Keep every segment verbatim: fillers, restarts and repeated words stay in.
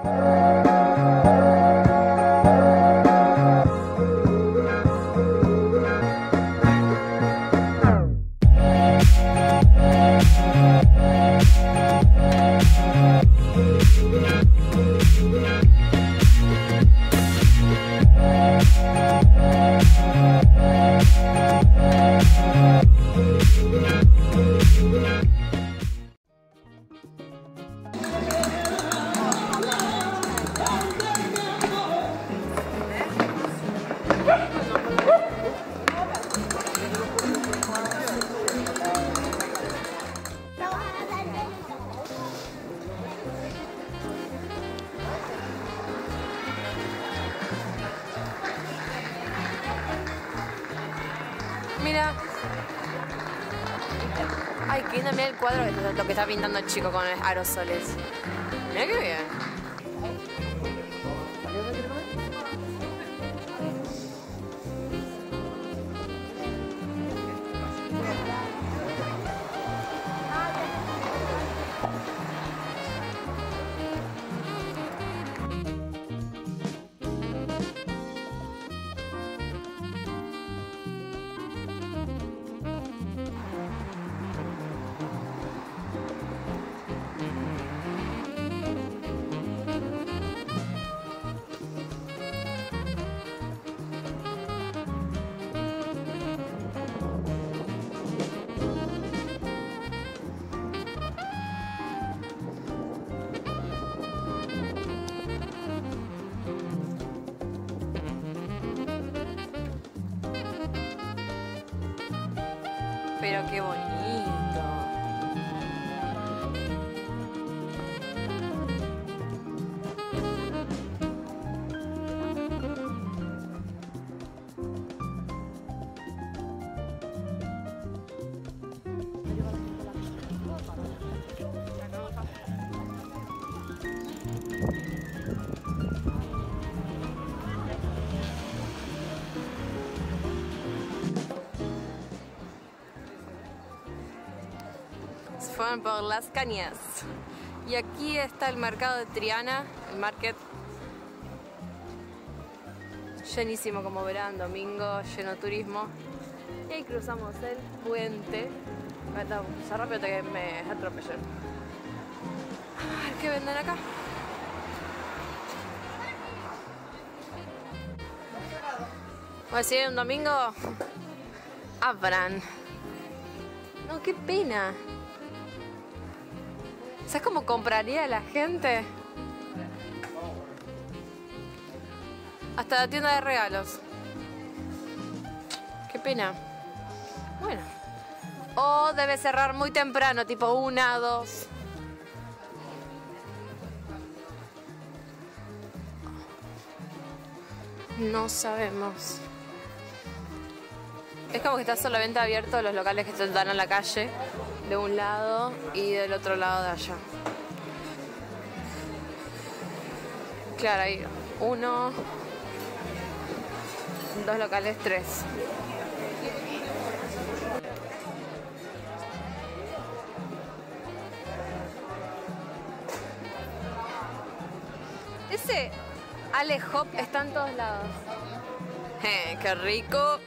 Mira. Ay, qué lindo, mira el cuadro, lo que está pintando el chico con aerosoles. Mira qué bien. Pero qué bonito. Fueron por Las Cañas. Y aquí está el mercado de Triana, el market. Llenísimo, como verán, domingo, lleno de turismo. Y ahí cruzamos el puente. Ya rápido que me atropellen. A ver qué venden acá. Voy a decir, un domingo abran. No, qué pena. ¿Sabes cómo compraría la gente? Hasta la tienda de regalos. Qué pena. Bueno. O debe cerrar muy temprano, tipo una, dos. No sabemos. Es como que está solamente abierto los locales que se dan a la calle. De un lado y del otro lado de allá. Claro, hay uno, dos locales, tres. Ese Ale Hop está en todos lados. Eh, qué rico.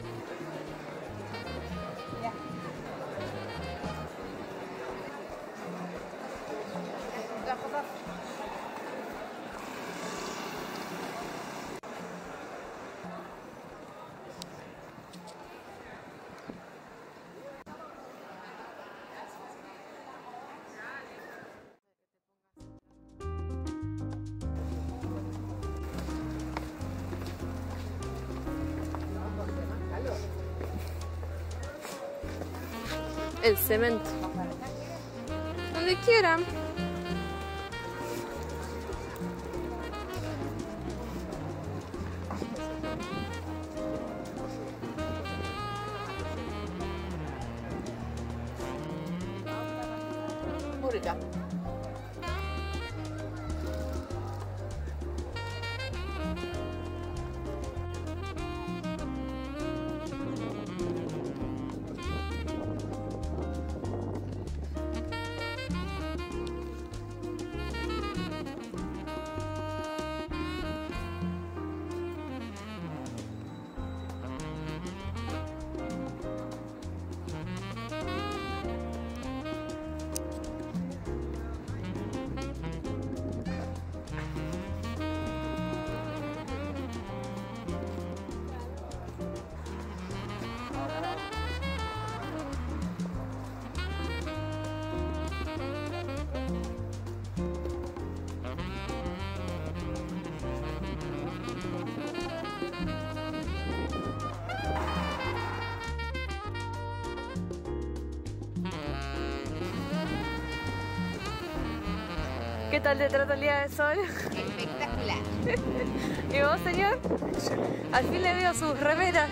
El cemento. Donde quieran. Muy rica. ¿Qué tal te trata el día de sol? Espectacular. ¿Y vos, señor? Al fin le veo sus remeras.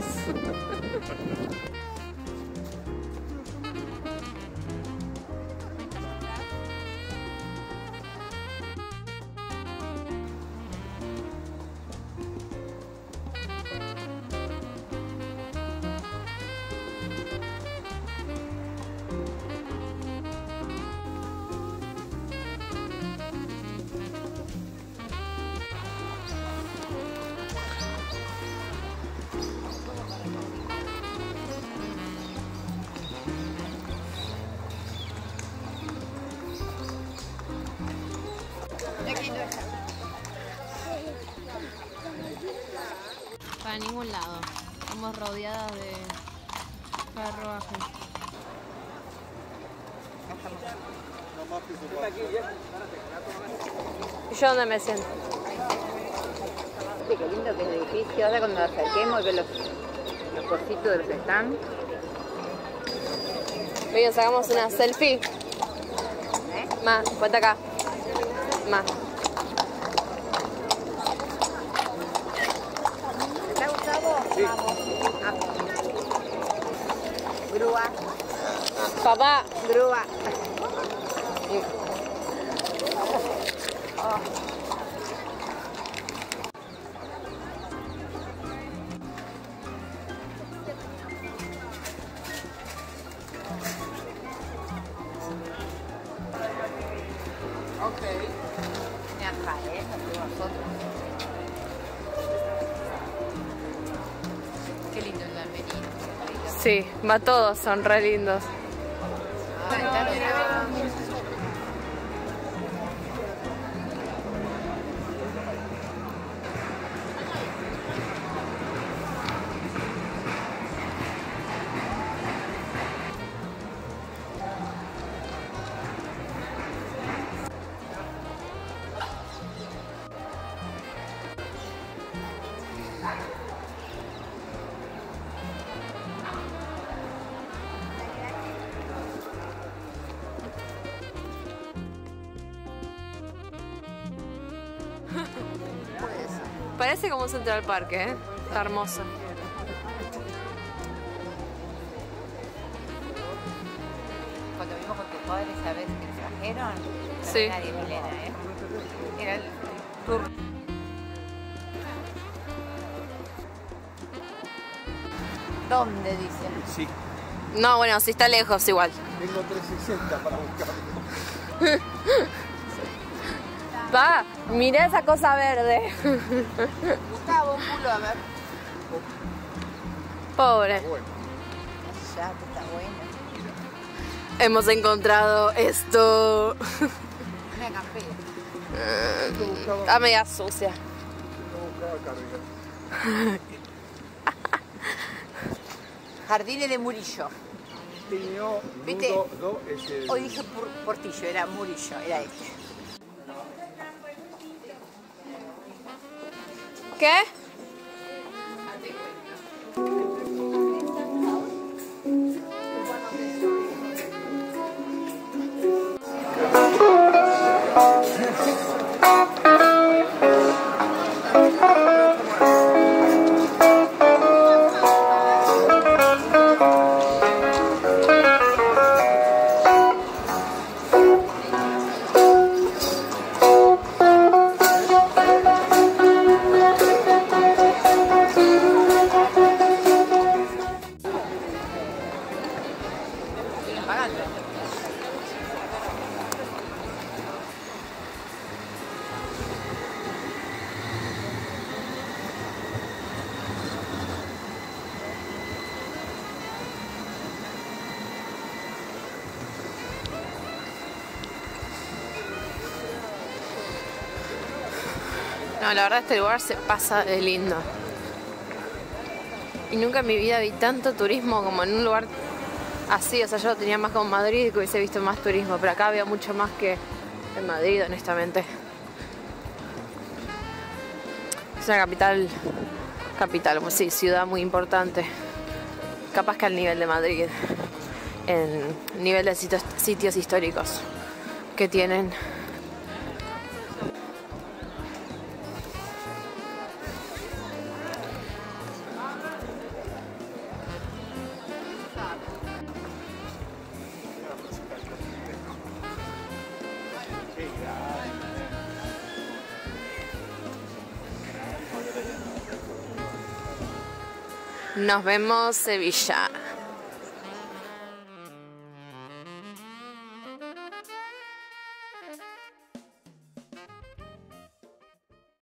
Para ningún lado. Estamos rodeadas de carruajes. ¿Y yo dónde me siento? Sí, qué lindo que es el edificio. Ahora cuando nos acerquemos y ver los, los cositos de los stands. Bien, sacamos una selfie. ¿Eh? Más, ponte acá. Más. ¿Te ha gustado? Sí. Vamos. Ah. Grúa. Papá. Grúa. Oh. Ok. Me atrae, nosotros. Qué lindo el laberinto. Sí, va todos, son re lindos. Parece como un Central Park, ¿eh? Está hermoso. Cuando vimos con tu padre, ¿sabes que trajeron? Sí. Nadie, Milena, ¿eh? Era el tour. ¿Dónde dicen? Sí. No, bueno, sí está lejos igual. Tengo trescientos sesenta para buscarlo. Pa, mirá esa cosa verde. Gustavo, un culo, a ver. Pobre. Bueno. Ya, que está bueno. Hemos encontrado esto. Una campera. Está media sucia. No buscaba carga. Jardines de Murillo. Tiño, ¿Viste? nudo, do, es el... Hoy dije por, Portillo, era Murillo, era este. ¿Qué? No, la verdad este lugar se pasa de lindo. Y nunca en mi vida vi tanto turismo como en un lugar así. O sea, yo lo tenía más como en Madrid, que hubiese visto más turismo. Pero acá había mucho más que en Madrid, honestamente. Es una capital, capital, pues sí, ciudad muy importante. Capaz que al nivel de Madrid, en nivel de sitios, sitios históricos que tienen. Nos vemos, Sevilla.